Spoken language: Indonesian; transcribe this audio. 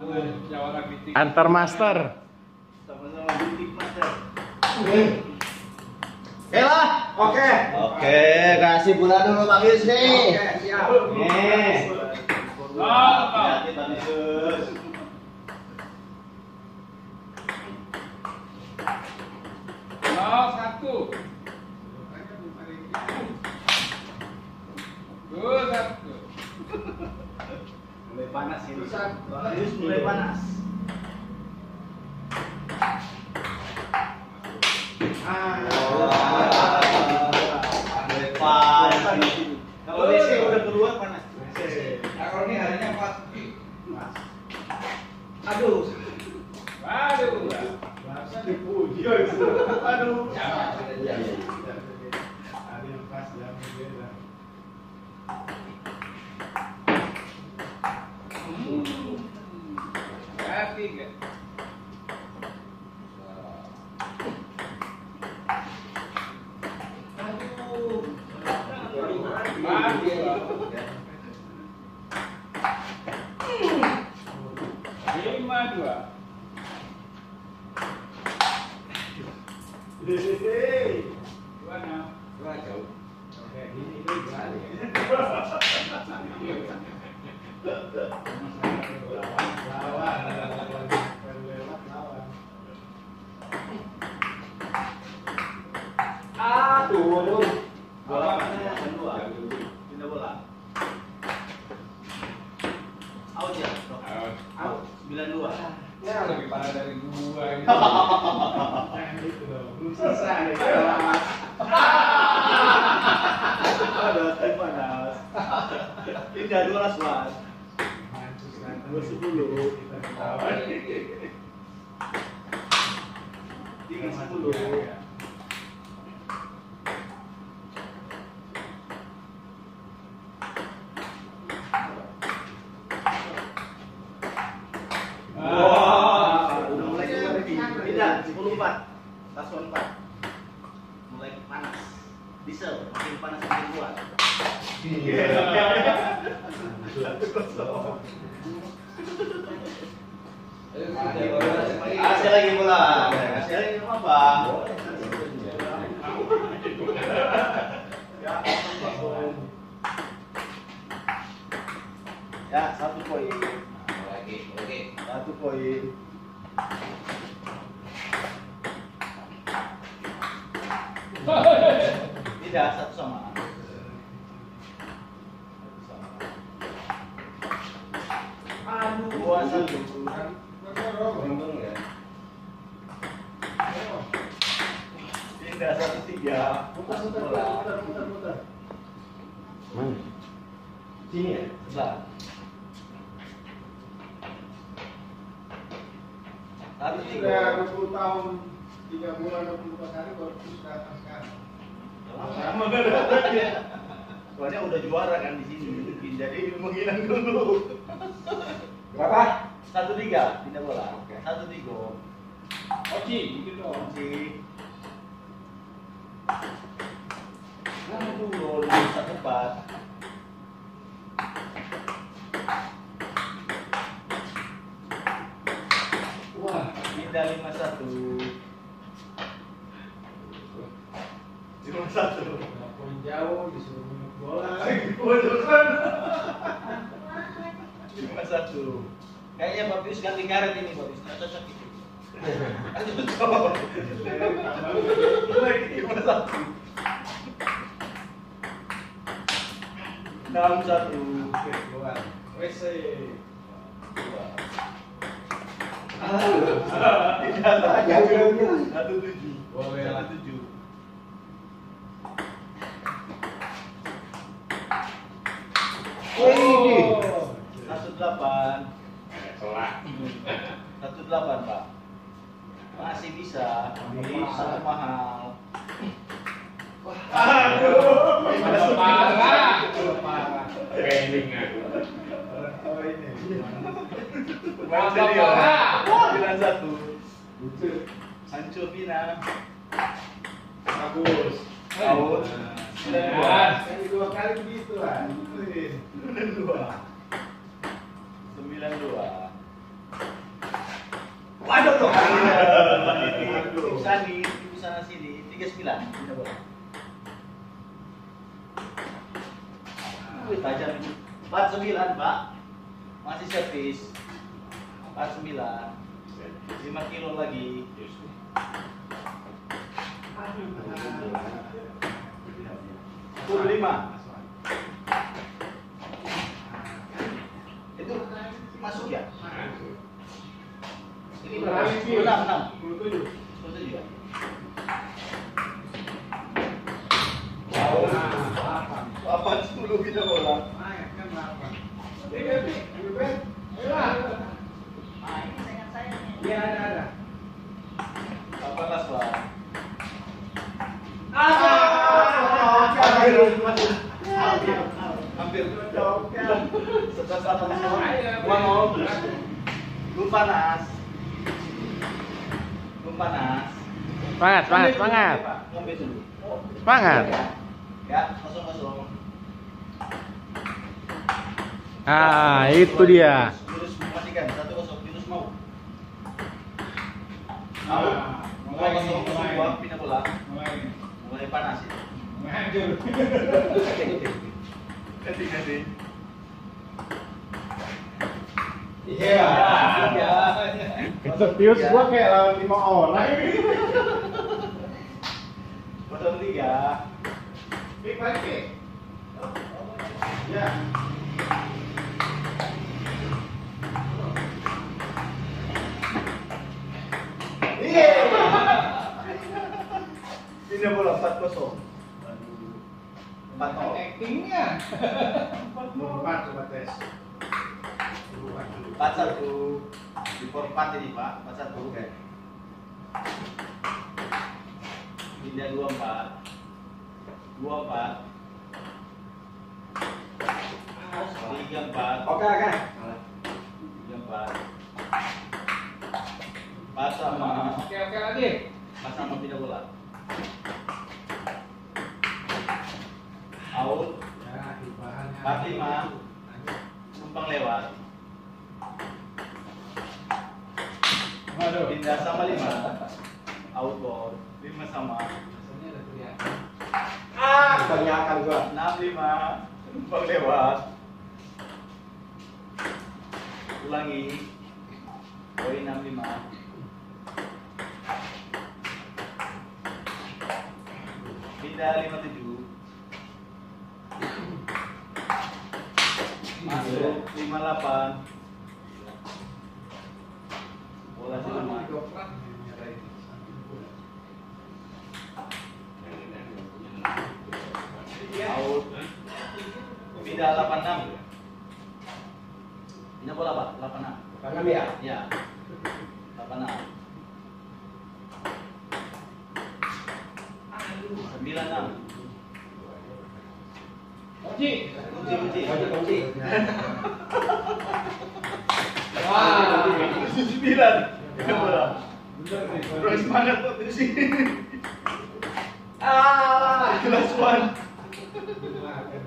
Antar master. Sama-sama bidik master. Oke lah. Oke. Oke, kasih bola dulu Pak Yus nih. Oke, siap. Nih. Hati-hati Pak Yus. Satu. Satu. Mulai panas ini. Terusan. Pak Yus mulai panas. Mulai panas. Kalau DC udah keluar panas. Kalau ini harinya 4. Aduh. Aduh. Bahasa dipuji. Aduh. Tiga. Lima dua. Dua enam. Oke, ini berani. Aduh. Bola panas dua. Pindah bola. Out ya. Out. 92. Ya lebih parah dari dua ini. Belum selesai. Aduh, tim panas. Pindah 12 Mas. 10. Tinggi 10. Tidak, 10-4. Paslon 4. Mulai panas. Diesel, makin panas makin kuat. Kasih lagi bola. Kasih lagi apa? Ya, 1 poin. Lagi. 1 poin. Tidak, 1 sama. Aduh, 2-1. Untung ya. Tidak, 1-3. Putar. Mana? Sini ya? Sebelah. Satu Sudah 3. 20 tahun, 3 bulan 24 hari baru terus datang sekarang. Soalnya udah juara kan di sini, jadi menghilang dulu. Berapa? 1-3, tidak bola. 1-3. Oke, gitu dong. Si. Aduh, gol 1-4. Wah, Pindah 5-1. 5-1. poin jauh disuruh minum bola lagi. Bodoh kan. 5-1. Kayaknya Pak Pius ganti karet ini, Pak Pius. Nggak cocok itu. Aduh, cocok. Lagi 5-1. 6-1. Oke, keluar. WC. Tidak ada. 1-7. Boleh lah. 1-7. Oh. 1-8. 1-8, Pak. Masih bisa. Satu mahal. Parah. Pending aku. Oh ini. Main senior. 9-1. Hancur Pina. Bagus. Out. Kali 2 kali begitu lah. 9-2. 9-2. 39, pindah bola. Wih, tajam itu. 49, Pak. Masih servis. 49. 5 kilo lagi. 45. Itu masuk ya? Ini berapa? 6. 27. 27 ya? Apa 10 kita bola? Iya, ada. 18, Pak. Hampir. Setelah 1-0. Belum panas. Semangat, semangat, semangat. Ngambil dulu. Semangat. Ya, kosong. Ah, itu dia. Virus matikan. 1-0. Virus mau. Mulai, Mulai pindah bola. mulai. Mulai panas ya. Hancur. Ganti. Iya. Serius gua kayak lawan 5 orang. 0-3. Big balik. Ya. Iya. Pindah bola 4-0. 4-0. Actingnya. 4 coba tes. 4-1. Di format ini, Pak. 4-1. Pindah 24. 24. 34. Oke. 34. Pas sama Oke lagi. pindah bola. Out. 45. Numpang lewat. Waduh. Pindah sama 5. Outboard. 5 sama. Kebanyakan gua. 65. Numpang lewat. Ulangi. Poin 65. Pindah 57. Masuk 58. Bola di rumah. Out. Pindah 86. Pindah bola, Pak. 86. Tangan ya. Ya. 86. 96. Kunci. Kunci. Wah. 9. Pindah bola. Terus semangat tuh di sini. Kelas 1.